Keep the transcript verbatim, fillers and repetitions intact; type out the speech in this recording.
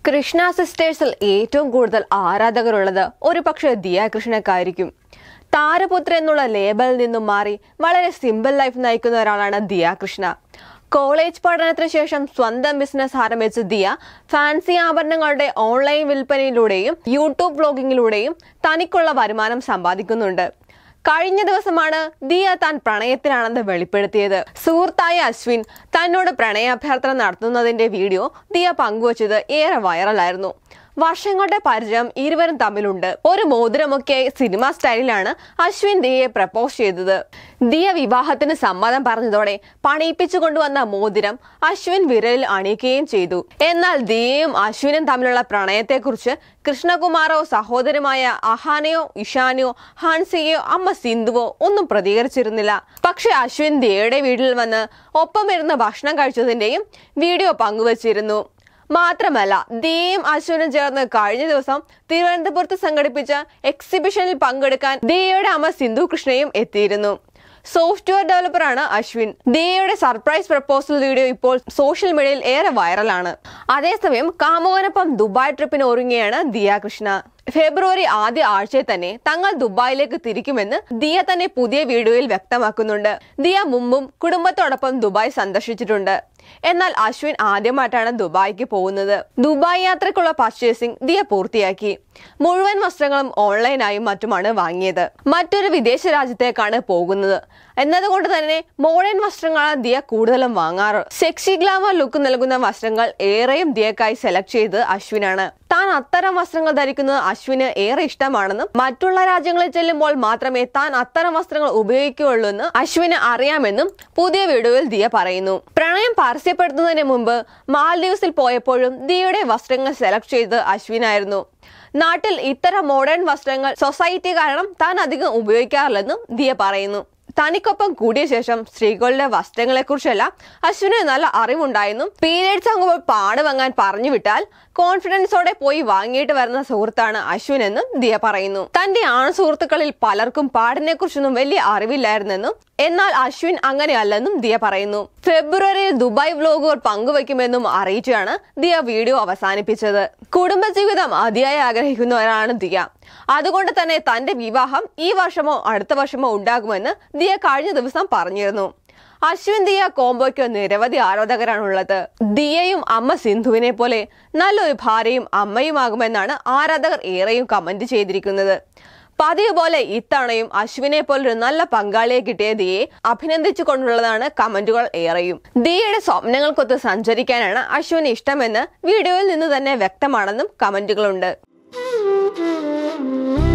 കൃഷ്ണ സിസ്റ്റേഴ്സിൽ ഏറ്റവും കൂടുതൽ ആരാധകരുള്ളത് ഒരു പക്ഷേ ദിയ കൃഷ്ണക്കായിരിക്കും. താരപുത്ര എന്നുള്ള ലേബലിൽ നിന്നും മാറി വളരെ സിമ്പിൾ ലൈഫ് നയിക്കുന്ന ഒരാളാണ് ദിയ കൃഷ്ണ. കോളേജ് പഠനത്തിന് ശേഷം സ്വന്തം ബിസിനസ് ആരംഭിച്ച ദിയ ഫാൻസി ആഭരണങ്ങളുടെ ഓൺലൈൻ വിൽപ്പനയിലൂടെയും യൂട്യൂബ് വ്ലോഗിങ്ങിലൂടെയും തനിക്കുള്ള വരുമാനം സമ്പാദിക്കുന്നുണ്ട്. കഴിഞ്ഞ ദിവസമാണ് ദിയ താൻ പ്രണയത്തിലാണെന്ന് വെളിപ്പെടുത്തിയത്. സുഹൃത്തായ അശ്വിൻ തന്നോട് പ്രണയാഭ്യർത്ഥന നടത്തുന്നതിന്റെ വീഡിയോ ദിയ പങ്കുവച്ചത് ഏറെ വൈറലായിരുന്നു. വർഷങ്ങളുടെ പരിചയം ഇരുവരും തമ്മിലുണ്ട്. ഒരു മോതിരമൊക്കെ സിനിമ സ്റ്റൈലിലാണ് അശ്വിൻ ദിയയെ പ്രപ്പോസ് ചെയ്തത്. ദിയ വിവാഹത്തിന് സമ്മതം പറഞ്ഞതോടെ പണിയിപ്പിച്ചു കൊണ്ടുവന്ന മോതിരം അശ്വിൻ വിരലിൽ അണിയിക്കുകയും ചെയ്തു. എന്നാൽ ദിയയും അശ്വിനും തമ്മിലുള്ള പ്രണയത്തെക്കുറിച്ച് കൃഷ്ണകുമാറോ സഹോദരമായ അഹാനയോ ഇഷാനയോ ഹാൻസിയോ അമ്മ സിന്ധുവോ ഒന്നും പ്രതികരിച്ചിരുന്നില്ല. പക്ഷെ അശ്വിൻ ദിയയുടെ വീട്ടിൽ വന്ന് ഒപ്പമിരുന്ന് ഭക്ഷണം കഴിച്ചതിന്റെയും വീഡിയോ പങ്കുവച്ചിരുന്നു. മാത്രമല്ല, ദിയയും അശ്വിനും ചേർന്ന് കഴിഞ്ഞ ദിവസം തിരുവനന്തപുരത്ത് സംഘടിപ്പിച്ച എക്സിബിഷനിൽ പങ്കെടുക്കാൻ ദിയയുടെ അമ്മ സിന്ധു കൃഷ്ണയും എത്തിയിരുന്നു. സോഫ്റ്റ്വെയർ ഡെവലപ്പറാണ് അശ്വിൻ. ദിയയുടെ സർപ്രൈസ് പ്രപ്പോസൽ വീഡിയോ ഇപ്പോൾ സോഷ്യൽ മീഡിയയിൽ ഏറെ വൈറലാണ്. അതേസമയം കാമുകനൊപ്പം ദുബായ് ട്രിപ്പിന് ഒരുങ്ങിയാണ് ദിയ കൃഷ്ണ. ഫെബ്രുവരി ആദ്യ ആഴ്ചയിൽ തന്നെ തങ്ങൾ ദുബായിലേക്ക് തിരിക്കുമെന്ന് ദിയ തന്നെ പുതിയ വീഡിയോയിൽ വ്യക്തമാക്കുന്നുണ്ട്. ദിയ മുമ്പും കുടുംബത്തോടൊപ്പം ദുബായ് സന്ദർശിച്ചിട്ടുണ്ട്. എന്നാൽ അശ്വിൻ ആദ്യമായിട്ടാണ് ദുബായിക്ക് പോകുന്നത്. ദുബായ് യാത്രയ്ക്കുള്ള പർച്ചേസിംഗ് ദിയ പൂർത്തിയാക്കി. മുഴുവൻ വസ്ത്രങ്ങളും ഓൺലൈനായും മറ്റുമാണ് വാങ്ങിയത്. മറ്റൊരു വിദേശ രാജ്യത്തേക്കാണ് പോകുന്നത് എന്നതുകൊണ്ട് തന്നെ മോഡേൺ വസ്ത്രങ്ങളാണ് ദിയ കൂടുതലും വാങ്ങാറ്. സെക്സി ഗ്ലാമർ ലുക്ക് നൽകുന്ന വസ്ത്രങ്ങൾ ഏറെയും ദിയക്കായി സെലക്ട് ചെയ്ത് അശ്വിനാണ്. താൻ അത്തരം വസ്ത്രങ്ങൾ ധരിക്കുന്നത് അശ്വിന് ഏറെ ഇഷ്ടമാണെന്നും മറ്റുള്ള രാജ്യങ്ങളിൽ ചെല്ലുമ്പോൾ മാത്രമേ താൻ അത്തരം വസ്ത്രങ്ങൾ ഉപയോഗിക്കുകയുള്ളൂ എന്ന് അശ്വിന് അറിയാമെന്നും പുതിയ വീഡിയോയിൽ ദിയ പറയുന്നു. പ്രണയം പരസ്യപ്പെടുത്തുന്നതിന് മുമ്പ് മാൽദീവ്സിൽ പോയപ്പോഴും ദിയയുടെ വസ്ത്രങ്ങൾ സെലക്ട് ചെയ്ത് അശ്വിനായിരുന്നു. നാട്ടിൽ ഇത്തരം മോഡേൺ വസ്ത്രങ്ങൾ സൊസൈറ്റി കാരണം താൻ അധികം ഉപയോഗിക്കാറില്ലെന്നും ദിയ പറയുന്നു. തനിക്കൊപ്പം കൂടിയ ശേഷം സ്ത്രീകളുടെ വസ്ത്രങ്ങളെ കുറിച്ചെല്ലാം അശ്വിന് നല്ല അറിവുണ്ടായെന്നും പീരിയഡ്സ് ആകുമ്പോൾ പാട് വാങ്ങാൻ പറഞ്ഞു വിട്ടാൽ കോൺഫിഡൻസോടെ പോയി വാങ്ങിയിട്ട് വരുന്ന സുഹൃത്താണ് അശ്വിൻ എന്നും ദിയ പറയുന്നു. തന്റെ ആൺ സുഹൃത്തുക്കളിൽ പലർക്കും പാടിനെ കുറിച്ചൊന്നും വലിയ അറിവില്ലായിരുന്നെന്നും എന്നാൽ അശ്വിൻ അങ്ങനെയല്ലെന്നും ദിയ പറയുന്നു. ഫെബ്രുവരിയിൽ ദുബായ് വ്ലോഗുകൾ പങ്കുവയ്ക്കുമെന്നും അറിയിച്ചാണ് ദിയ വീഡിയോ അവസാനിപ്പിച്ചത്. കുടുംബജീവിതം അതിയായി ആഗ്രഹിക്കുന്നവരാണ് ദിയ. അതുകൊണ്ട് തന്നെ തന്റെ വിവാഹം ഈ വർഷമോ അടുത്ത വർഷമോ ഉണ്ടാകുമെന്ന് ദിയ കഴിഞ്ഞ ദിവസം പറഞ്ഞിരുന്നു. അശ്വിൻ ദിയ കോംബോയ്ക്ക് നിരവധി ആരാധകരാണുള്ളത്. ദിയയും അമ്മ സിന്ധുവിനെ പോലെ നല്ലൊരു ഭാര്യയും അമ്മയുമാകുമെന്നാണ് ആരാധകർ ഏറെയും കമന്റ് ചെയ്തിരിക്കുന്നത്. പതിവ് പോലെ ഇത്തവണയും അശ്വിനെ പോലൊരു നല്ല പങ്കാളിയെ കിട്ടിയ ദിയയെ അഭിനന്ദിച്ചു കൊണ്ടുള്ളതാണ് കമന്റുകൾ ഏറെയും. ദിയയുടെ സ്വപ്നങ്ങൾക്കൊത്ത് സഞ്ചരിക്കാനാണ് അശ്വിന് ഇഷ്ടമെന്ന് വീഡിയോയിൽ നിന്ന് തന്നെ വ്യക്തമാണെന്നും കമന്റുകളുണ്ട്.